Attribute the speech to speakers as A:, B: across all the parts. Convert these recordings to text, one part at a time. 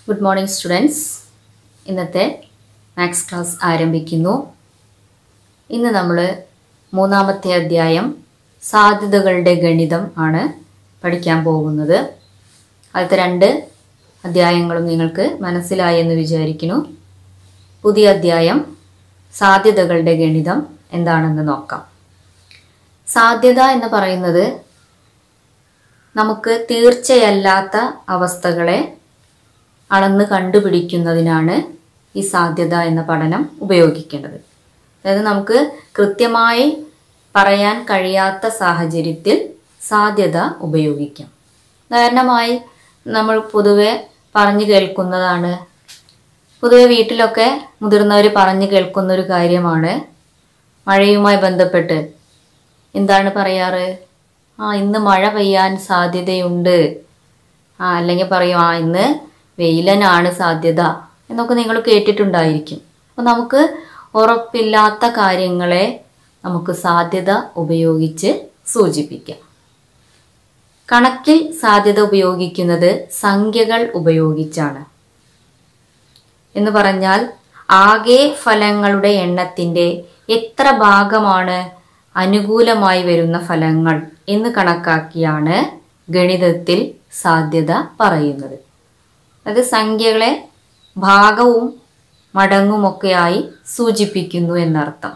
A: Good morning students. ഇന്നത്തെ maths class ആരംഭിക്കുന്നു. ഇന്ന് നമ്മൾ മൂന്നാമത്തെ അധ്യായം സാധ്യതകളുടെ ഗണിതം ആണ് പഠിക്കാൻ പോകുന്നത്. ആദ്യത്തെ രണ്ട് അധ്യായങ്ങളും നിങ്ങൾക്ക് മനസ്സിലായി എന്ന് വിചാരിക്കുന്നു. പുതിയ അധ്യായം സാധ്യതകളുടെ ഗണിതം എന്താണെന്ന് നോക്കാം. സാധ്യത എന്ന് പറയുന്നത് നമുക്ക് തീർച്ചയല്ലാത്ത അവസ്ഥകളെ അളന്ന് കണ്ടുപിടിക്കുന്നതിനാണ് ഈ സാധ്യത എന്ന പഠനം ഉപയോഗിക്കേണ്ടത്. അതായത് നമുക്ക് കൃത്യമായി പറയാൻ കഴിയാത്ത സാഹചര്യത്തിൽ സാധ്യത ഉപയോഗിക്കാം. ഉദാഹരണമായി നമ്മൾ പൊതുവെ പറഞ്ഞു കേൾക്കുന്നതാണ്, പൊതുവെ വീട്ടിലൊക്കെ മുതിർന്നവർ പറഞ്ഞു കേൾക്കുന്ന ഒരു കാര്യമാണ്, മഴയുമായി ബന്ധപ്പെട്ട് എന്താണ് പറയാറ്? ഇന്ന് മഴ പെയ്യാൻ സാധ്യതയുണ്ട്, അല്ലെങ്കിൽ പറയും ഇന്ന് വെയിലനാണ് സാധ്യത എന്നൊക്കെ നിങ്ങൾ കേട്ടിട്ടുണ്ടായിരിക്കും. അപ്പോൾ നമുക്ക് ഉറപ്പില്ലാത്ത കാര്യങ്ങളെ നമുക്ക് സാധ്യത ഉപയോഗിച്ച് സൂചിപ്പിക്കാം. കണക്കിൽ സാധ്യത ഉപയോഗിക്കുന്നത് സംഖ്യകൾ ഉപയോഗിച്ചാണ്. എന്ന് പറഞ്ഞാൽ ആകെ ഫലങ്ങളുടെ എണ്ണത്തിൻ്റെ എത്ര ഭാഗമാണ് അനുകൂലമായി വരുന്ന ഫലങ്ങൾ എന്ന് കണക്കാക്കിയാണ് ഗണിതത്തിൽ സാധ്യത പറയുന്നത്. അത് സംഖ്യകളെ ഭാഗവും മടങ്ങുമൊക്കെയായി സൂചിപ്പിക്കുന്നു എന്നർത്ഥം.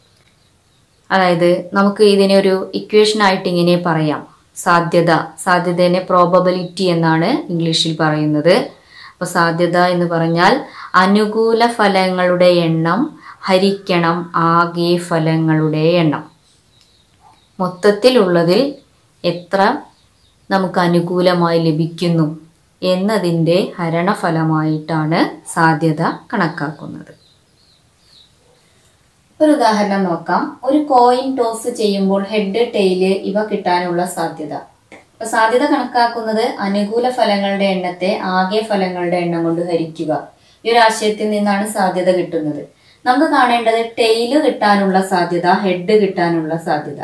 A: അതായത് നമുക്ക് ഇതിനെ ഒരു ഇക്വേഷൻ ആയിട്ട് ഇങ്ങനെ പറയാം. സാധ്യതയെ പ്രോബബിലിറ്റി എന്നാണ് ഇംഗ്ലീഷിൽ പറയുന്നത്. അപ്പോൾ സാധ്യത എന്ന് പറഞ്ഞാൽ അനുകൂല ഫലങ്ങളുടെ എണ്ണം ഹരിക്കണം ആകെ ഫലങ്ങളുടെ എണ്ണം. മൊത്തത്തിലുള്ളതിൽ എത്ര നമുക്ക് അനുകൂലമായി ലഭിക്കുന്നു എന്നതിൻ്റെ ഹരണഫലമായിട്ടാണ് സാധ്യത കണക്കാക്കുന്നത്. ഒരു ഉദാഹരണം നോക്കാം. ഒരു കോയിൻ ടോസ് ചെയ്യുമ്പോൾ ഹെഡ്, ടെയില് ഇവ കിട്ടാനുള്ള സാധ്യത. അപ്പൊ സാധ്യത കണക്കാക്കുന്നത് അനുകൂല ഫലങ്ങളുടെ എണ്ണത്തെ ആകെ ഫലങ്ങളുടെ എണ്ണം കൊണ്ട് ഹരിക്കുക. ഈ ഒരു ആശയത്തിൽ നിന്നാണ് സാധ്യത കിട്ടുന്നത്. നമുക്ക് കാണേണ്ടത് ടെയില് കിട്ടാനുള്ള സാധ്യത, ഹെഡ് കിട്ടാനുള്ള സാധ്യത.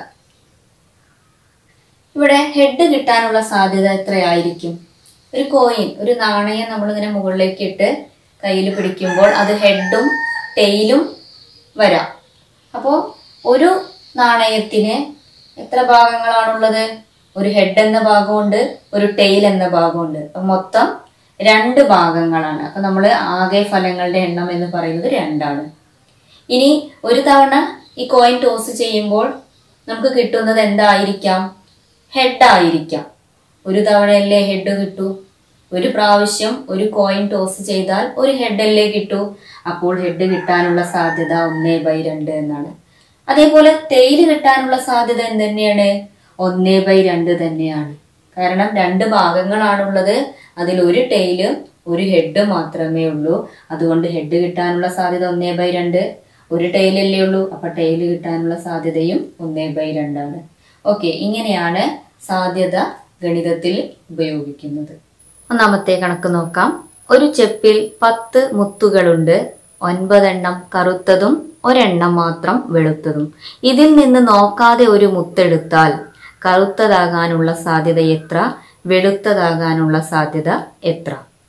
A: ഇവിടെ ഹെഡ് കിട്ടാനുള്ള സാധ്യത എത്രയായിരിക്കും? ഒരു കോയിൻ, ഒരു നാണയം നമ്മളിങ്ങനെ മുകളിലേക്ക് ഇട്ട് കയ്യിൽ പിടിക്കുമ്പോൾ അത് ഹെഡും ടെയിലും വരാം. അപ്പോൾ ഒരു നാണയത്തിന് എത്ര ഭാഗങ്ങളാണുള്ളത്? ഒരു ഹെഡ് എന്ന ഭാഗമുണ്ട്, ഒരു ടെയിൽ എന്ന ഭാഗമുണ്ട്. അപ്പം മൊത്തം 2 ഭാഗങ്ങളാണ്. അപ്പൊ നമ്മൾ ആകെ ഫലങ്ങളുടെ എണ്ണം എന്ന് പറയുന്നത് 2ആണ്. ഇനി ഒരു തവണ ഈ കോയിൻ ടോസ് ചെയ്യുമ്പോൾ നമുക്ക് കിട്ടുന്നത് എന്തായിരിക്കാം? ഹെഡ് ആയിരിക്കാം. ഒരു തവണയല്ലേ ഹെഡ് കിട്ടൂ? ഒരു പ്രാവശ്യം ഒരു കോയിൻ ടോസ് ചെയ്താൽ ഒരു ഹെഡല്ലേ കിട്ടൂ. അപ്പോൾ ഹെഡ് കിട്ടാനുള്ള സാധ്യത 1/2 എന്നാണ്. അതേപോലെ ടെയില് കിട്ടാനുള്ള സാധ്യത എന്ത് തന്നെയാണ്? 1/2 തന്നെയാണ്. കാരണം 2 ഭാഗങ്ങളാണുള്ളത്, അതിൽ ഒരു ടെയില് ഒരു ഹെഡ് മാത്രമേ ഉള്ളൂ. അതുകൊണ്ട് ഹെഡ് കിട്ടാനുള്ള സാധ്യത 1/2. ഒരു ടെയിലല്ലേ ഉള്ളൂ, അപ്പൊ ടെയില് കിട്ടാനുള്ള സാധ്യതയും 1/2 ആണ്. ഓക്കെ, ഇങ്ങനെയാണ് സാധ്യത ഗണിതത്തിൽ ഉപയോഗിക്കുന്നത്. ഒന്നാമത്തെ കണക്ക് നോക്കാം. ഒരു ചെപ്പിൽ 10 മുത്തുകളുണ്ട്. 9 എണ്ണം കറുത്തതും 1 എണ്ണം മാത്രം വെളുത്തതും. ഇതിൽ നിന്ന് നോക്കാതെ ഒരു മുത്തെടുത്താൽ കറുത്തതാകാനുള്ള സാധ്യത എത്ര? വെളുത്തതാകാനുള്ള സാധ്യത എത്ര?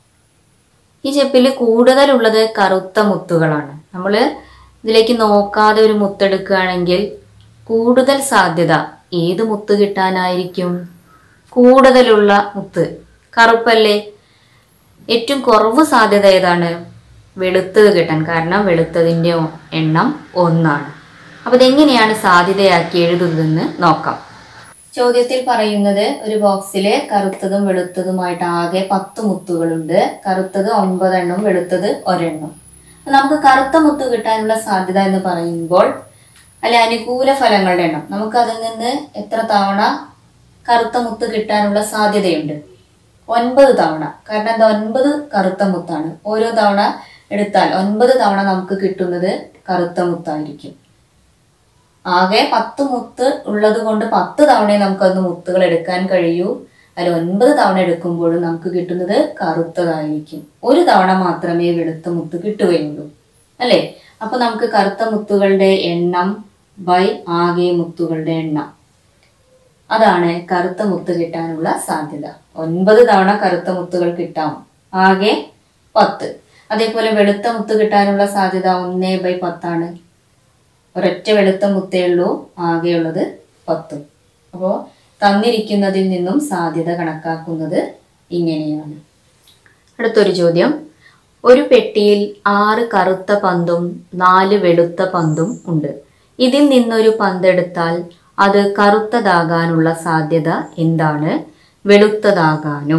A: ഈ ചെപ്പിൽ കൂടുതലുള്ളത് കറുത്ത മുത്തുകളാണ്. നമ്മൾ ഇതിലേക്ക് നോക്കാതെ ഒരു മുത്തെടുക്കുകയാണെങ്കിൽ കൂടുതൽ സാധ്യത ഏത് മുത്ത് കിട്ടാനായിരിക്കും? കൂടുതലുള്ള മുത്ത് കറുപ്പല്ലേ. ഏറ്റവും കുറവ് സാധ്യത ഏതാണ്? വെളുത്തത് കിട്ടാൻ. കാരണം വെളുത്തതിൻ്റെ എണ്ണം 1ആണ്. അപ്പൊ ഇതെങ്ങനെയാണ് സാധ്യതയാക്കി എഴുതുന്നതെന്ന് നോക്കാം. ചോദ്യത്തിൽ പറയുന്നത് ഒരു ബോക്സില് കറുത്തതും വെളുത്തതുമായിട്ട് ആകെ 10 മുത്തുകളുണ്ട്. കറുത്തത് 9 എണ്ണം, വെളുത്തത് 1 എണ്ണം. നമുക്ക് കറുത്ത മുത്ത് കിട്ടാനുള്ള സാധ്യത എന്ന് പറയുമ്പോൾ അനുകൂല ഫലങ്ങളുടെ എണ്ണം, നമുക്ക് അതിൽ നിന്ന് എത്ര തവണ കറുത്ത മുത്ത് കിട്ടാനുള്ള സാധ്യതയുണ്ട്? 9 തവണ. കാരണം എന്താ? 9 കറുത്ത മുത്താണ്. ഓരോ തവണ എടുത്താൽ 9 തവണ നമുക്ക് കിട്ടുന്നത് കറുത്ത മുത്തായിരിക്കും. ആകെ 10 മുത്ത് ഉള്ളത് കൊണ്ട് 10 തവണയെ നമുക്കന്ന് മുത്തുകൾ എടുക്കാൻ കഴിയൂ. അതിൽ 9 തവണ എടുക്കുമ്പോഴും നമുക്ക് കിട്ടുന്നത് കറുത്തതായിരിക്കും. ഒരു തവണ മാത്രമേ വെളുത്ത മുത്ത് കിട്ടുകയുള്ളൂ, അല്ലേ? അപ്പൊ നമുക്ക് കറുത്ത മുത്തുകളുടെ എണ്ണം ബൈ ആകെ മുത്തുകളുടെ എണ്ണം, അതാണ് കറുത്ത മുത്ത് കിട്ടാനുള്ള സാധ്യത. 9 തവണ കറുത്ത മുത്തുകൾ കിട്ടാം. ആകെ 10. അതേപോലെ വെളുത്ത മുത്ത് കിട്ടാനുള്ള സാധ്യത 1/10 ഒരൊറ്റ വെളുത്ത മുത്തേ ഉള്ളൂ, ആകെയുള്ളത് 10. അപ്പോൾ തന്നിരിക്കുന്നതിൽ നിന്നും സാധ്യത കണക്കാക്കുന്നത് ഇങ്ങനെയാണ്. അടുത്തൊരു ചോദ്യം. ഒരു പെട്ടിയിൽ 6 കറുത്ത പന്തും 4 വെളുത്ത പന്തും ഉണ്ട്. ഇതിൽ നിന്നൊരു പന്തെടുത്താൽ അത് കറുത്തതാകാനുള്ള സാധ്യത എന്താണ്? വെളുത്തതാകാനോ?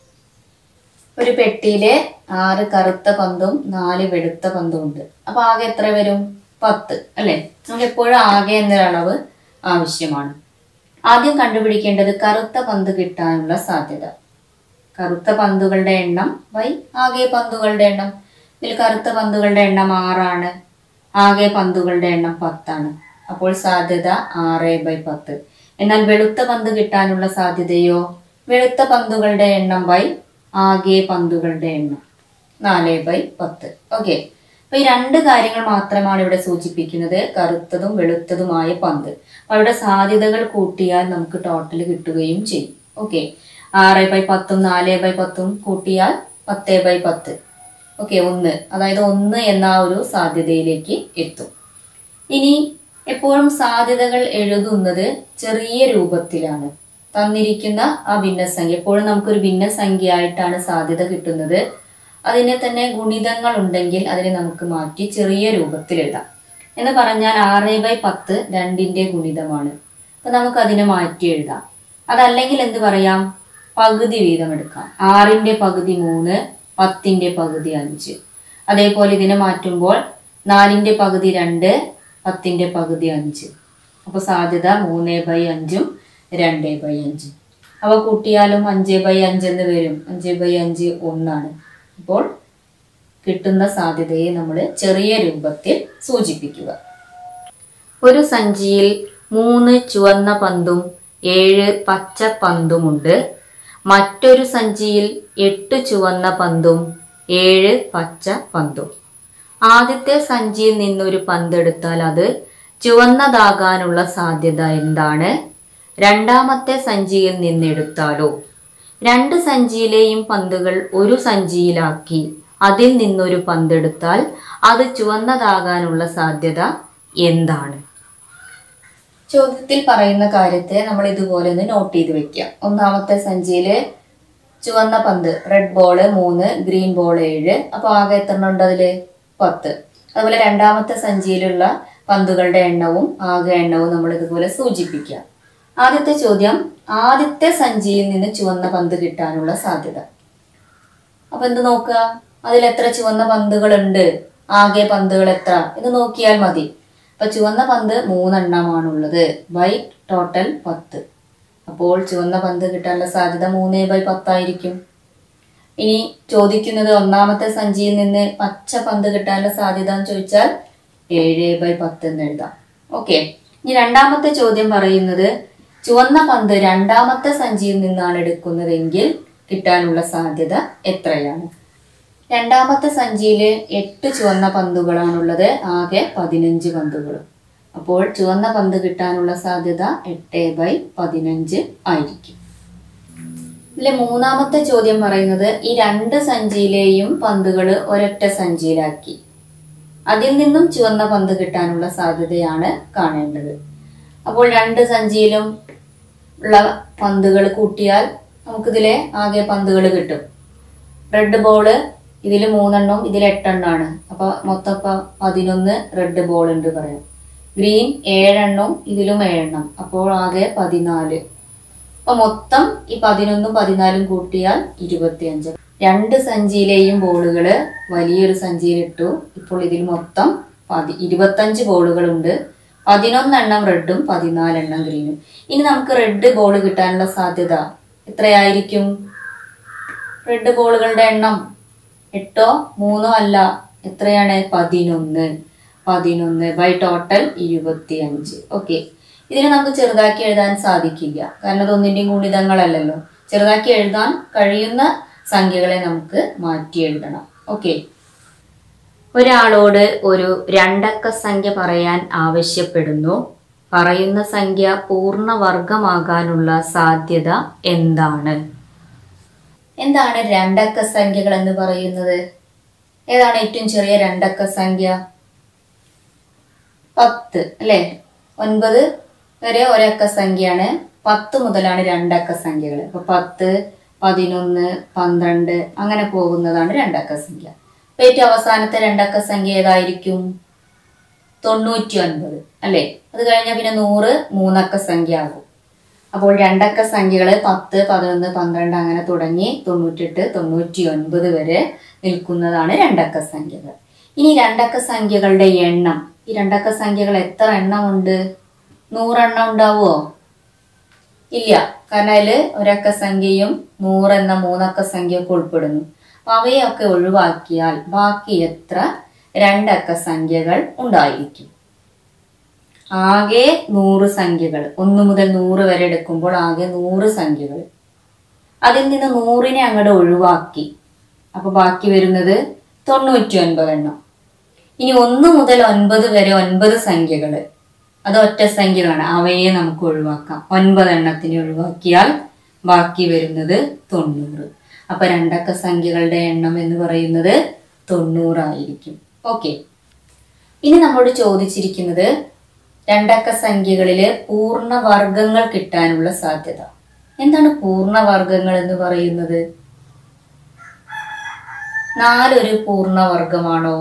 A: ഒരു പെട്ടിയിലെ 6 കറുത്ത പന്തും 4 വെളുത്ത പന്തും ഉണ്ട്. അപ്പൊ ആകെ എത്ര വരും? 10 അല്ലെ? നമുക്ക് എപ്പോഴും ആകെ എന്നൊരളവ് ആവശ്യമാണ്. ആദ്യം കണ്ടുപിടിക്കേണ്ടത് കറുത്ത പന്ത് കിട്ടാനുള്ള സാധ്യത. കറുത്ത പന്തുകളുടെ എണ്ണം ബൈ ആകെ പന്തുകളുടെ എണ്ണം. ഇതിൽ കറുത്ത പന്തുകളുടെ എണ്ണം 6 ആകെ പന്തുകളുടെ എണ്ണം 10. അപ്പോൾ സാധ്യത 6/10. എന്നാൽ വെളുത്ത പന്ത് കിട്ടാനുള്ള സാധ്യതയോ? വെളുത്ത പന്തുകളുടെ എണ്ണം ബൈ ആകെ പന്തുകളുടെ എണ്ണം 4/10. ഓക്കെ, അപ്പൊ ഈ 2 കാര്യങ്ങൾ മാത്രമാണ് ഇവിടെ സൂചിപ്പിക്കുന്നത്, കറുത്തതും വെളുത്തതുമായ പന്ത്. അവിടെ സാധ്യതകൾ കൂട്ടിയാൽ നമുക്ക് ടോട്ടൽ കിട്ടുകയും ചെയ്യും. ഓക്കെ, 6/10 4/10 കൂട്ടിയാൽ 10/10. ഓക്കെ, 1, അതായത് 1 എന്ന ഒരു സാധ്യതയിലേക്ക് എത്തും. ഇനി എപ്പോഴും സാധ്യതകൾ എഴുതുന്നത് ചെറിയ രൂപത്തിലാണ്. തന്നിരിക്കുന്ന ആ ഭിന്നസംഖ്യ എപ്പോഴും നമുക്കൊരു ഭിന്നസംഖ്യ ആയിട്ടാണ് സാധ്യത കിട്ടുന്നത്. അതിനെ തന്നെ ഗുണിതങ്ങൾ ഉണ്ടെങ്കിൽ അതിനെ നമുക്ക് മാറ്റി ചെറിയ രൂപത്തിൽ എഴുതാം. എന്ന് പറഞ്ഞാൽ 6/10 2ന്റെ ഗുണിതമാണ്. അപ്പൊ നമുക്ക് അതിനെ മാറ്റി എഴുതാം. അതല്ലെങ്കിൽ എന്ത് പറയാം? പകുതി വീതം എടുക്കാം. 6ന്റെ പകുതി 3, 10ന്റെ പകുതി 5. അതേപോലെ ഇതിനെ മാറ്റുമ്പോൾ 4ന്റെ പകുതി 2, 10ന്റെ പകുതി 5. അപ്പൊ സാധ്യത 3/5 2/5. അവ കൂട്ടിയാലും 5/5 എന്ന് വരും. 5/5 1. അപ്പോൾ കിട്ടുന്ന സാധ്യതയെ നമ്മൾ ചെറിയ രൂപത്തിൽ സൂചിപ്പിക്കുക. ഒരു സഞ്ചിയിൽ 3 ചുവന്ന പന്തും 7 പച്ച പന്തുമുണ്ട്. മറ്റൊരു സഞ്ചിയിൽ 8 ചുവന്ന പന്തും 7 പച്ച പന്തും. ആദ്യത്തെ സഞ്ചിയിൽ നിന്നൊരു പന്തെടുത്താൽ അത് ചുവന്നതാകാനുള്ള സാധ്യത എന്താണ്? രണ്ടാമത്തെ സഞ്ചിയിൽ നിന്നെടുത്താലോ? 2 സഞ്ചിയിലെയും പന്തുകൾ ഒരു സഞ്ചിയിലാക്കി അതിൽ നിന്നൊരു പന്തെടുത്താൽ അത് ചുവന്നതാകാനുള്ള സാധ്യത എന്താണ്? ചോദ്യത്തിൽ പറയുന്ന കാര്യത്തെ നമ്മൾ ഇതുപോലെ ഒന്ന് നോട്ട് ചെയ്ത് വെക്കുക. ഒന്നാമത്തെ സഞ്ചിയില് ചുവന്ന പന്ത് റെഡ് ബോള് 3, ഗ്രീൻ ബോൾ 7. അപ്പൊ ആകെ എത്ര ഉണ്ട്? അതില് 10. അതുപോലെ രണ്ടാമത്തെ സഞ്ചിയിലുള്ള പന്തുകളുടെ എണ്ണവും ആകെ എണ്ണവും നമ്മൾ ഇതുപോലെ സൂചിപ്പിക്കുക. ആദ്യത്തെ ചോദ്യം, ആദ്യത്തെ സഞ്ചിയിൽ നിന്ന് ചുവന്ന പന്ത് കിട്ടാനുള്ള സാധ്യത. അപ്പൊ എന്ത് നോക്കുക? അതിൽ എത്ര ചുവന്ന പന്തുകൾ ഉണ്ട്, ആകെ പന്തുകൾ എത്ര എന്ന് നോക്കിയാൽ മതി. അപ്പൊ ചുവന്ന പന്ത് 3 എണ്ണമാണുള്ളത് ബൈ ടോട്ടൽ 10. അപ്പോൾ ചുവന്ന പന്ത് കിട്ടാനുള്ള സാധ്യത 3/10 ആയിരിക്കും. ഇനി ചോദിക്കുന്നത് ഒന്നാമത്തെ സഞ്ചിയിൽ നിന്ന് പച്ച പന്ത് കിട്ടാനുള്ള സാധ്യത എന്ന് ചോദിച്ചാൽ 7/10 എന്ന് എഴുതാം. ഓക്കെ, ഇനി രണ്ടാമത്തെ ചോദ്യം പറയുന്നത് ചുവന്ന പന്ത് രണ്ടാമത്തെ സഞ്ചിയിൽ നിന്നാണ് എടുക്കുന്നതെങ്കിൽ കിട്ടാനുള്ള സാധ്യത എത്രയാണ്? രണ്ടാമത്തെ സഞ്ചിയില് 8 ചുവന്ന പന്തുകളാണുള്ളത്, ആകെ 15 പന്തുകളും. അപ്പോൾ ചുവന്ന പന്ത് കിട്ടാനുള്ള സാധ്യത 8/15 ആയിരിക്കും. ഇതിലെ മൂന്നാമത്തെ ചോദ്യം പറയുന്നത് ഈ 2 സഞ്ചിയിലെയും പന്തുകൾ ഒരൊറ്റ സഞ്ചിയിലാക്കി അതിൽ നിന്നും ചുവന്ന പന്ത് കിട്ടാനുള്ള സാധ്യതയാണ് കാണേണ്ടത്. അപ്പോൾ 2 സഞ്ചിയിലും ഉള്ള പന്തുകൾ കൂട്ടിയാൽ നമുക്കിതിലെ ആകെ പന്തുകൾ കിട്ടും. റെഡ് ബോള് ഇതിൽ 3 എണ്ണം, ഇതിൽ 8 എണ്ണമാണ്. അപ്പൊ മൊത്തം 11 റെഡ് ബോൾ ഉണ്ട് പറയാം. ഗ്രീൻ 7 എണ്ണം, ഇതിലും 7 എണ്ണം. അപ്പോൾ ആകെ 14. അപ്പൊ മൊത്തം ഈ 11ഉം 14ഉം കൂട്ടിയാൽ 25. 2 സഞ്ചിയിലെയും ബോളുകള് വലിയൊരു സഞ്ചിയിലിട്ടു. ഇപ്പോൾ ഇതിൽ മൊത്തം 25 ബോളുകളുണ്ട്. 11 എണ്ണം റെഡും 14 എണ്ണം ഗ്രീനും. ഇനി നമുക്ക് റെഡ് ബോൾ കിട്ടാനുള്ള സാധ്യത എത്രയായിരിക്കും? റെഡ് ബോളുകളുടെ എണ്ണം 8ഓ 3ഓ അല്ല, എത്രയാണ്? 11 ബൈ ടോട്ടൽ 25. ഓക്കെ, ഇതിനെ നമുക്ക് ചെറുതാക്കി എഴുതാൻ സാധിക്കില്ല, കാരണം അതൊന്നിന്റെയും ഗുണിതങ്ങളല്ലല്ലോ. ചെറുതാക്കി എഴുതാൻ കഴിയുന്ന സംഖ്യകളെ നമുക്ക് മാറ്റി എഴുതണം. ഓക്കെ, ഒരാളോട് ഒരു 2 അക്ക സംഖ്യ പറയാൻ ആവശ്യപ്പെടുന്നു. പറയുന്ന സംഖ്യ പൂർണ്ണവർഗമാകാനുള്ള സാധ്യത എന്താണ്? എന്താണ് 2 അക്ക സംഖ്യകൾ എന്ന് പറയുന്നത്? ഏതാണ് ഏറ്റവും ചെറിയ രണ്ടക്ക സംഖ്യ? 10 അല്ലേ? 9 വരെ ഒരക്ക സംഖ്യയാണ്. 10 മുതലാണ് രണ്ടക്ക സംഖ്യകൾ. അപ്പൊ 10, 11, 12 അങ്ങനെ പോകുന്നതാണ് രണ്ടക്ക സംഖ്യ. ഏറ്റവും അവസാനത്തെ രണ്ടക്ക സംഖ്യ ഏതായിരിക്കും? 99 അല്ലേ? അത് കഴിഞ്ഞാൽ പിന്നെ 100 മൂന്നക്ക സംഖ്യ ആകും. അപ്പോൾ രണ്ടക്ക സംഖ്യകൾ 10, 11, 12 അങ്ങനെ തുടങ്ങി 98, 99 വരെ നിൽക്കുന്നതാണ് രണ്ടക്ക സംഖ്യകൾ. ഇനി രണ്ടക്ക സംഖ്യകളുടെ എണ്ണം. ഈ രണ്ടക്ക സംഖ്യകൾ എത്ര എണ്ണം ഉണ്ട്? 100 എണ്ണം ഉണ്ടാവുമോ? ഇല്ല. കാരണം അതിൽ ഒരക്ക സംഖ്യയും 100 എന്ന മൂന്നക്ക സംഖ്യയൊക്കെ ഉൾപ്പെടുന്നു. അവയൊക്കെ ഒഴിവാക്കിയാൽ ബാക്കി എത്ര രണ്ടക്ക സംഖ്യകൾ ഉണ്ടായിരിക്കും? ആകെ 100 സംഖ്യകൾ. 1 മുതൽ 100 വരെ എടുക്കുമ്പോൾ ആകെ 100 സംഖ്യകൾ. അതിൽ നിന്ന് 100നെ അങ്ങോട്ട് ഒഴിവാക്കി. അപ്പൊ ബാക്കി വരുന്നത് 99 എണ്ണം. ഇനി 1 മുതൽ 9 വരെ 9 സംഖ്യകൾ. അത് ഒറ്റ സംഖ്യകളാണ്. അവയെ നമുക്ക് ഒഴിവാക്കാം. 9 എണ്ണത്തിനെ ഒഴിവാക്കിയാൽ ബാക്കി വരുന്നത് 90. അപ്പൊ രണ്ടക്ക സംഖ്യകളുടെ എണ്ണം എന്ന് പറയുന്നത് 90 ആയിരിക്കും. ഓക്കെ. ഇനി നമ്മോട് ചോദിച്ചിരിക്കുന്നത് രണ്ടക്ക സംഖ്യകളില് പൂർണ്ണവർഗങ്ങൾ കിട്ടാനുള്ള സാധ്യത. എന്താണ് പൂർണ്ണവർഗങ്ങൾ എന്ന് പറയുന്നത്? 4 ഒരു പൂർണ്ണവർഗമാണോ?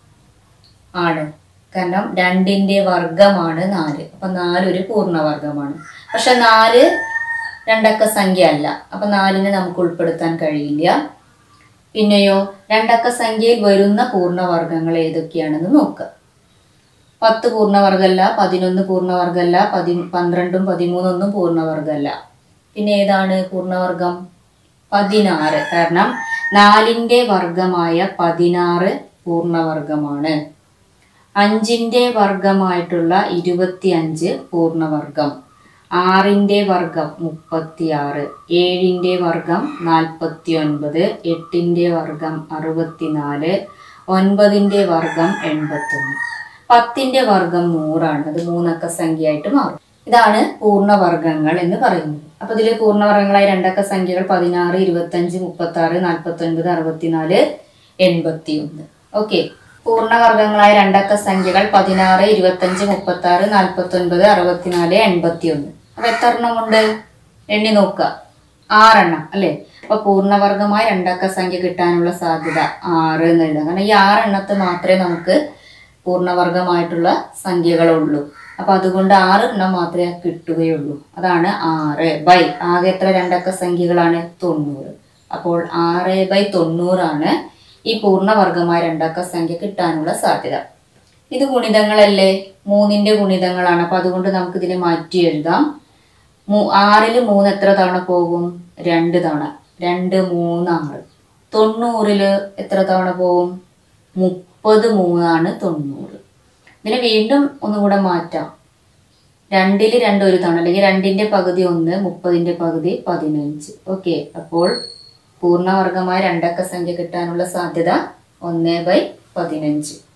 A: ആണ്. കാരണം 2ന്റെ വർഗമാണ് 4. അപ്പൊ 4 ഒരു പൂർണ്ണവർഗമാണ്. പക്ഷെ 4 രണ്ടക്ക സംഖ്യ അല്ല. അപ്പൊ 4നെ നമുക്ക് ഉൾപ്പെടുത്താൻ കഴിയില്ല. പിന്നെയോ രണ്ടക്ക സംഖ്യയിൽ വരുന്ന പൂർണ്ണവർഗങ്ങൾ ഏതൊക്കെയാണെന്ന് നോക്കുക. 10 പൂർണ്ണവർഗമല്ല, 11 പൂർണ്ണവർഗമല്ല, 12ഉം 13 ഒന്നും പൂർണ്ണവർഗമല്ല. പിന്നെ ഏതാണ് പൂർണ്ണവർഗം? 16. കാരണം 4ന്റെ വർഗമായ 16 പൂർണ്ണവർഗമാണ്. 5ന്റെ വർഗമായിട്ടുള്ള 25 പൂർണ്ണവർഗം. 6ന്റെ വർഗം 36, 7ന്റെ വർഗം 49, 8ന്റെ വർഗം 64, 9ന്റെ വർഗം 81. 10ന്റെ വർഗം 100 ആണ്. അത് മൂന്നക്ക സംഖ്യയായിട്ട് മാറും. ഇതാണ് പൂർണ്ണവർഗങ്ങൾ എന്ന് പറയുന്നത്. അപ്പൊ ഇതില് പൂർണ്ണവർഗങ്ങളായ രണ്ടക്ക സംഖ്യകൾ 16, 25, 36, 49, 64, 81. ഓക്കെ. പൂർണ്ണവർഗങ്ങളായ രണ്ടക്ക സംഖ്യകൾ 16, 25, 36, 49, 64, 81. അപ്പൊ എത്ര എണ്ണമുണ്ട്? എണ്ണി നോക്കുക. 6 എണ്ണം അല്ലെ? അപ്പൊ പൂർണ്ണവർഗമായ രണ്ടക്ക സംഖ്യ കിട്ടാനുള്ള സാധ്യത 6 എന്നുള്ള. കാരണം ഈ 6 എണ്ണത്തെ മാത്രമേ നമുക്ക് പൂർണ്ണവർഗമായിട്ടുള്ള സംഖ്യകളുള്ളൂ. അപ്പൊ അതുകൊണ്ട് 6 എണ്ണം മാത്രമേ കിട്ടുകയുള്ളൂ. അതാണ് 6 ആകെ എത്ര രണ്ടക്ക സംഖ്യകളാണ്? 90. അപ്പോൾ 6/90 ആണ് ഈ പൂർണ്ണവർഗമായ രണ്ടക്ക സംഖ്യ കിട്ടാനുള്ള സാധ്യത. ഇത് ഗുണിതങ്ങളല്ലേ? 3ന്റെ ഗുണിതങ്ങളാണ്. അപ്പൊ അതുകൊണ്ട് നമുക്ക് ഇതിനെ മാറ്റി എഴുതാം. 6ൽ 3 എത്ര തവണ പോകും? 2 തവണ. 2, 3, 6. 90ൽ എത്ര തവണ പോകും? 33 ആണ് 90. ഇതിനെ വീണ്ടും ഒന്നുകൂടെ മാറ്റാം. 2ൽ 2 ഒരു തവണ, അല്ലെങ്കിൽ 2ന്റെ പകുതി 1, 30ന്റെ പകുതി 15. ഓക്കെ. അപ്പോൾ പൂർണ്ണവർഗമായ രണ്ടക്ക സംഖ്യ കിട്ടാനുള്ള സാധ്യത 1/15.